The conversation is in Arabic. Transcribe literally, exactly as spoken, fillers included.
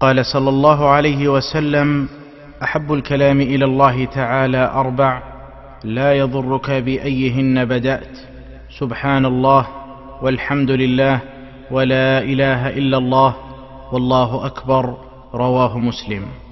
قال صلى الله عليه وسلم: أحب الكلام إلى الله تعالى أربع لا يضرك بأيهن بدأت: سبحان الله، والحمد لله، ولا إله إلا الله، والله أكبر. رواه مسلم.